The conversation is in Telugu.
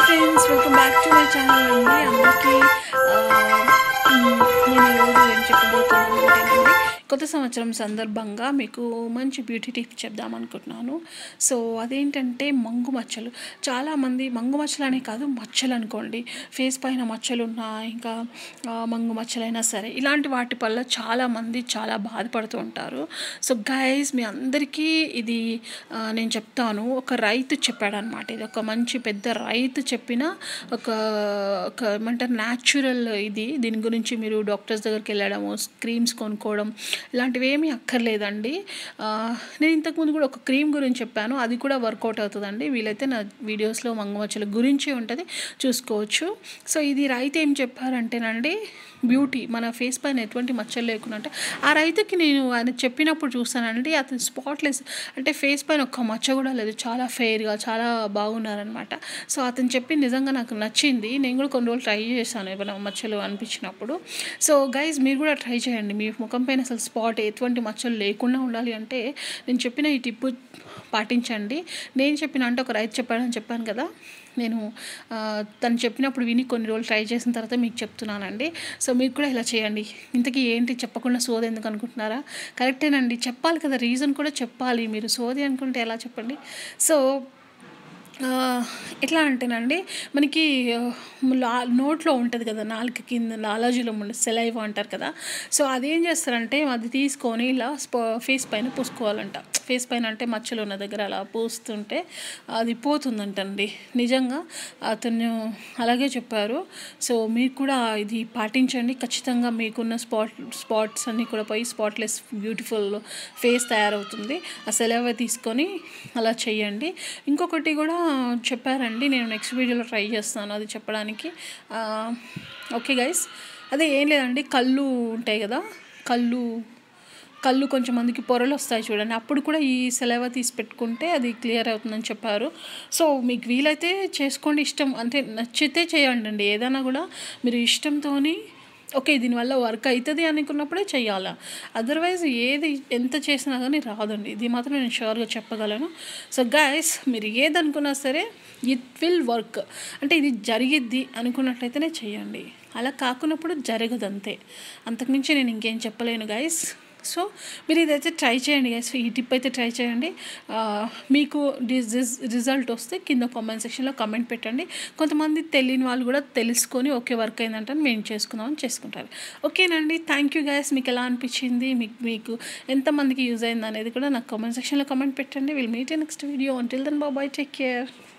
Friends, welcome back to my channel అండి. అందరికీ నేను ఈరోజు ఏం చెప్పబోతున్నాను అంటేనండి, కొత్త సంవత్సరం సందర్భంగా మీకు మంచి బ్యూటీ టిప్ చెప్దాం అనుకుంటున్నాను. సో అదేంటంటే మంగు మచ్చలు. చాలామంది మంగు మచ్చలు అనే కాదు, మచ్చలు అనుకోండి, ఫేస్ పైన మచ్చలు ఉన్నా, ఇంకా మంగు మచ్చలైనా సరే, ఇలాంటి వాటి వల్ల చాలామంది చాలా బాధపడుతూ ఉంటారు. సో గైస్, మీ అందరికీ ఇది నేను చెప్తాను. ఒక రైతు చెప్పాడనమాట. ఇది ఒక మంచి పెద్ద రైతు చెప్పిన ఒక ఏమంటారు న్యాచురల్ దీని గురించి మీరు డాక్టర్స్ దగ్గరికి వెళ్ళడము, క్రీమ్స్ కొనుక్కోవడం ఇలాంటివి ఏమీ అక్కర్లేదండి. నేను ఇంతకుముందు కూడా ఒక క్రీమ్ గురించి చెప్పాను, అది కూడా వర్కౌట్ అవుతుందండి. వీలైతే నా వీడియోస్లో మంగుమచ్చల గురించి ఉంటుంది, చూసుకోవచ్చు. సో ఇది రైతు ఏం చెప్పారంటేనండి, బ్యూటీ మన ఫేస్ పైన ఎటువంటి మచ్చలు లేకుండా అంటే, ఆ రైతుకి నేను ఆయన చెప్పినప్పుడు చూస్తానండి, అతను స్పాట్లెస్ అంటే ఫేస్ పైన ఒక్క మచ్చ కూడా లేదు, చాలా ఫెయిర్గా చాలా బాగున్నారనమాట. సో అతను చెప్పి నిజంగా నాకు నచ్చింది. నేను కూడా కొన్ని రోజులు ట్రై చేశాను ఏమైనా మచ్చలు అనిపించినప్పుడు. సో గైజ్, మీరు కూడా ట్రై చేయండి. మీ ముఖం పైన అసలు స్పాట్ ఎటువంటి మచ్చలు లేకుండా ఉండాలి అంటే నేను చెప్పిన ఈ టిప్పు పాటించండి. నేను చెప్పిన అంటే ఒక రైతు చెప్పాడని చెప్పాను కదా, నేను తను చెప్పినప్పుడు విని కొన్ని రోజులు ట్రై చేసిన తర్వాత మీకు చెప్తున్నానండి. సో మీరు కూడా ఇలా చేయండి. ఇంతకీ ఏంటి చెప్పకుండా సోది ఎందుకు అనుకుంటున్నారా? కరెక్టేనండి, చెప్పాలి కదా, రీజన్ కూడా చెప్పాలి. మీరు సోది అనుకుంటే ఎలా చెప్పండి? సో ఎట్లా అంటేనండి, మనకి నోట్లో ఉంటుంది కదా, నాలుక కింద లాలాజీలో ఉండే సెలైవా అంటారు కదా. సో అదేం చేస్తారంటే, అది తీసుకొని ఇలా ఫేస్ పైన పూసుకోవాలంట. ఫేస్ పైన అంటే మచ్చలు ఉన్న దగ్గర అలా పూస్తుంటే అది పోతుందంటండి. నిజంగా అతను అలాగే చెప్పారు. సో మీరు కూడా ఇది పాటించండి. ఖచ్చితంగా మీకున్న స్పాట్స్ అన్నీ కూడా పోయి స్పాట్లెస్ బ్యూటిఫుల్ ఫేస్ తయారవుతుంది. ఆ సెలైవా తీసుకొని అలా చేయండి. ఇంకొకటి కూడా చెప్పారండి, నేను నెక్స్ట్ వీడియోలో ట్రై చేస్తాను అది చెప్పడానికి. ఓకే గైస్, అదే ఏం లేదండి, కళ్ళు ఉంటాయి కదా, కళ్ళు కొంచెం మందికి పొరలు వస్తాయి చూడండి, అప్పుడు కూడా ఈ సెలైవా తీసి పెట్టుకుంటే అది క్లియర్ అవుతుందని చెప్పారు. సో మీకు వీలైతే చేసుకోండి, ఇష్టం అంటే నచ్చితే చేయండి. ఏదైనా కూడా మీరు ఇష్టంతో ఓకే దీనివల్ల వర్క్ అవుతుంది అనుకున్నప్పుడే చెయ్యాలా, అదర్వైజ్ ఏది ఎంత చేసినా కానీ రాదండి. ఇది మాత్రం నేను షూర్గా చెప్పగలను. సో గైస్, మీరు ఏది అనుకున్నా సరే ఇట్ విల్ వర్క్. అంటే ఇది జరిగిద్ది అనుకున్నట్లయితేనే చేయండి, అలా కాకున్నప్పుడు జరగదు అంతే. అంతకుమించి నేను ఇంకేం చెప్పలేను గైస్. సో మీరు ఇదైతే ట్రై చేయండి గైస్, ఈ టిప్ అయితే ట్రై చేయండి. మీకు రిజల్ట్ వస్తే కింద కామెంట్ సెక్షన్లో కామెంట్ పెట్టండి. కొంతమంది తెలియని వాళ్ళు కూడా తెలుసుకొని ఓకే వర్క్ అయిందంటే మేము చేసుకుందామని చేసుకుంటారు. ఓకేనండి, థ్యాంక్ యూ గైస్. మీకు ఎలా అనిపించింది, మీకు ఎంతమందికి యూజ్ అయింది అనేది కూడా నాకు కామెంట్ సెక్షన్లో కామెంట్ పెట్టండి. Will meet next video. Until then bye, take care.